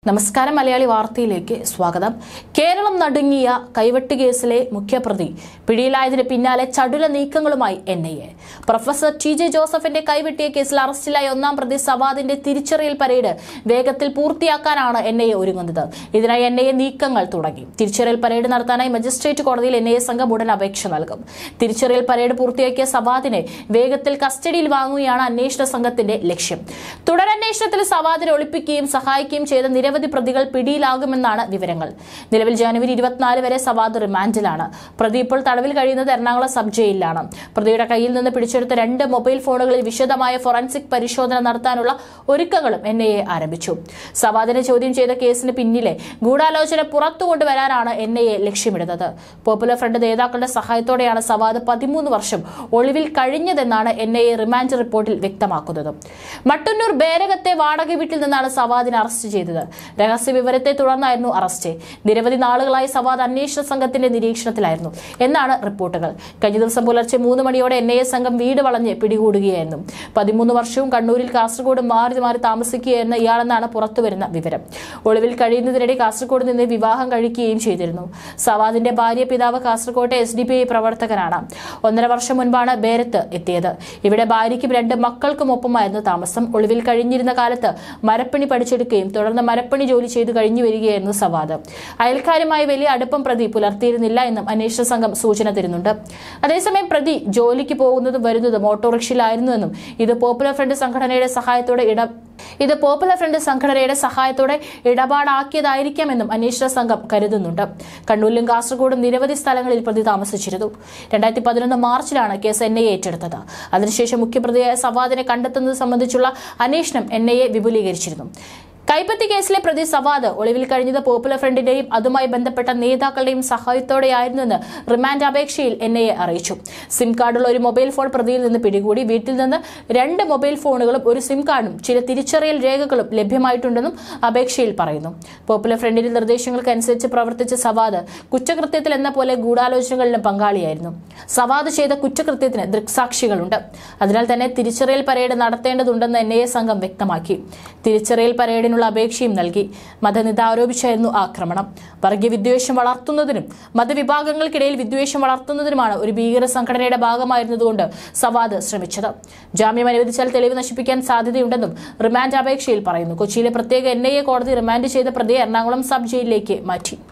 നമസ്കാരം മലയാളി വാർത്തയിലേക്ക് സ്വാഗതം. കേരളം നടുങ്ങിയ കൈവെട്ട് കേസിലെ മുഖ്യപ്രതി പിടിയിലായതിന് പിന്നാലെ ചടുല നീക്കങ്ങളുമായി എൻഐഎ. Professor T J. ജോസഫിന്റെ കൈവെട്ടിയ കേസിൽ അറസ്റ്റിലായ ഒന്നാം പ്രതി സവാദിന്റെ തിരിച്ചറിയൽ പരേഡ് വേഗത്തിൽ പൂർത്തിയാക്കാനാണ് എൻഐഎ ഒരുങ്ങുന്നത്. ഇതിനായി എൻഐഎ നീക്കങ്ങൾ തുടങ്ങി. തിരിച്ചറിയൽ പരേഡ് നടത്താനായി മജിസ്ട്രേറ്റ് കോടതിയിൽ എൻഐഎ സംഘം ഉടൻ അപേക്ഷ നൽകും. തിരിച്ചറിയൽ പരേഡ് പൂർത്തിയാക്കിയ സവാദിനെ വേഗത്തിൽ കസ്റ്റഡിയിൽ വാങ്ങുകയാണ് അന്വേഷണ സംഘത്തിന്റെ ലക്ഷ്യം. തുടരന്വേഷണത്തിൽ സവാദിനെ ഒളിപ്പിക്കുകയും സഹായിക്കുകയും ചെയ്ത നിരവധി പ്രതികൾ പിടിയിലാകുമെന്നാണ് വിവരങ്ങൾ. നിലവിൽ ജനുവരി 24 വരെ സവാദ് റിമാൻഡിലാണ്. പ്രതി ഇപ്പോൾ തടവിൽ കഴിയുന്നത് എറണാകുളം സബ് ജയിലിലാണ്. പ്രതിയുടെ കയ്യിൽ നിന്ന് പിടിച്ചെടുത്ത 2 മൊബൈൽ ഫോണുകളിൽ വിശദമായ ഫോറൻസിക് പരിശോധന നടത്താനുള്ള ഒരുക്കങ്ങളും എൻഐഎ ആരംഭിച്ചു. സവാദിനെ ചോദ്യം ചെയ്ത കേസിന് പിന്നിലെ ഗൂഢാലോചന പുറത്തുകൊണ്ടുവരാനാണ് എൻഐഎ ലക്ഷ്യമിടുന്നത്. പോപ്പുലർ ഫ്രണ്ട് നേതാക്കളുടെ സഹായത്തോടെയാണ് സവാദ് 13 വർഷം ഒളിവിൽ കഴിഞ്ഞതെന്നാണ് എൻഐഎ റിമാൻഡ് റിപ്പോർട്ടിൽ വ്യക്തമാക്കുന്നത്. മട്ടന്നൂർ ബേരകത്തെ വാടക വീട്ടിൽ നിന്നാണ് സവാദിനെ അറസ്റ്റ് ചെയ്തത്. രഹസ്യ വിവരത്തെ തുടർന്നായിരുന്നു അറസ്റ്റ്. നിരവധി നാളുകളായി സവാദ് അന്വേഷണ സംഘത്തിന്റെ നിരീക്ഷണത്തിലായിരുന്നു എന്നാണ് റിപ്പോർട്ടുകൾ. കഴിഞ്ഞ ദിവസം പുലർച്ചെ 3 മണിയോടെ എൻഐഎ സംഘം വീട് വളഞ്ഞ് പിടികൂടുകയായിരുന്നു. 13 വർഷവും കണ്ണൂരിൽ കാസർഗോഡ് മാറി മാറി താമസിക്കുകയായിരുന്ന ഇയാളെന്നാണ് പുറത്തുവരുന്ന വിവരം. ഒളിവിൽ കഴിയുന്നതിനിടെ കാസർഗോഡ് നിന്ന് വിവാഹം കഴിക്കുകയും ചെയ്തിരുന്നു. സവാദിന്റെ ഭാര്യ പിതാവ് കാസർഗോട്ടെ SDPI പ്രവർത്തകനാണ്. 1.5 വർഷം മുൻപാണ് ബേരത്ത് എത്തിയത്. ഇവിടെ ഭാര്യയ്ക്കും 2 മക്കൾക്കുമൊപ്പമായിരുന്നു താമസം. ഒളിവിൽ കഴിഞ്ഞിരുന്ന കാലത്ത് മരപ്പണി പഠിച്ചെടുക്കുകയും തുടർന്ന് മരപ്പണി ജോലി ചെയ്തു കഴിഞ്ഞു വരികയായിരുന്നു സവാദ്. അയൽക്കാരുമായി വലിയ അടുപ്പം പ്രതി പുലർത്തിയിരുന്നില്ല എന്നും അന്വേഷണ സംഘം സൂചന തരുന്നുണ്ട്. അതേസമയം പ്രതി ജോലിക്ക് പോകുന്നതും വരുന്നതും ഓട്ടോറിക്ഷയിലായിരുന്നുവെന്നും ഇത് പോപ്പുലർ ഫ്രണ്ട് സഹായത്തോടെ ഇടപാടാക്കിയതായിരിക്കാമെന്നും അന്വേഷണ സംഘം കരുതുന്നുണ്ട്. കണ്ണൂരിലും കാസർഗോഡും നിരവധി സ്ഥലങ്ങളിൽ പ്രതി താമസിച്ചിരുന്നു. 2011 മാർച്ചിലാണ് കേസ് എൻഐഎ ഏറ്റെടുത്തത്. അതിനുശേഷം മുഖ്യപ്രതിയായ സവാദിനെ കണ്ടെത്തുന്നത് സംബന്ധിച്ചുള്ള അന്വേഷണം എൻഐഎ വിപുലീകരിച്ചിരുന്നു. കൈപ്പത്തി കേസിലെ പ്രതി സവാദ് ഒളിവിൽ കഴിഞ്ഞത് പോപ്പുലർ ഫ്രണ്ടിന്റെയും അതുമായി ബന്ധപ്പെട്ട നേതാക്കളുടെയും സഹായത്തോടെയായിരുന്നുവെന്ന് റിമാൻഡ് അപേക്ഷയിൽ എൻഐഎ അറിയിച്ചു. സിം കാർഡുള്ള ഒരു മൊബൈൽ ഫോൺ പ്രതിയിൽ നിന്ന് പിടികൂടി. വീട്ടിൽ നിന്ന് 2 മൊബൈൽ ഫോണുകളും ഒരു സിം കാർഡും ചില തിരിച്ചറിയൽ രേഖകളും ലഭ്യമായിട്ടുണ്ടെന്നും അപേക്ഷയിൽ പറയുന്നു. പോപ്പുലർ ഫ്രണ്ടിന്റെ നിർദ്ദേശങ്ങൾക്കനുസരിച്ച് പ്രവർത്തിച്ച സവാദ് കുറ്റകൃത്യത്തിൽ എന്ന പോലെ ഗൂഢാലോചനകളിലും പങ്കാളിയായിരുന്നു. സവാദ് ചെയ്ത കുറ്റകൃത്യത്തിന് ദൃക്സാക്ഷികളുണ്ട്. അതിനാൽ തന്നെ തിരിച്ചറിയൽ പരേഡ് നടത്തേണ്ടതുണ്ടെന്ന് എൻഐഎ സംഘം വ്യക്തമാക്കി. തിരിച്ചറിയൽ പരേഡിന് അപേക്ഷയും നൽകി. മതനിത ആരോപിച്ചായിരുന്നു ആക്രമണം. വർഗീയ വിദ്വേഷം വളർത്തുന്നതിനും മതവിഭാഗങ്ങൾക്കിടയിൽ വിദ്വേഷം വളർത്തുന്നതിനുമാണ് ഒരു ഭീകര സംഘടനയുടെ ഭാഗമായിരുന്നതുകൊണ്ട് സവാദ് ശ്രമിച്ചത്. ജാമ്യം അനുവദിച്ചാൽ തെളിവ് നശിപ്പിക്കാൻ സാധ്യതയുണ്ടെന്നും റിമാൻഡ് അപേക്ഷയിൽ പറയുന്നു. കൊച്ചിയിലെ പ്രത്യേക എൻഐഎ കോടതി റിമാൻഡ് ചെയ്ത പ്രതിയെ എറണാകുളം സബ് ജയിലിലേക്ക് മാറ്റി.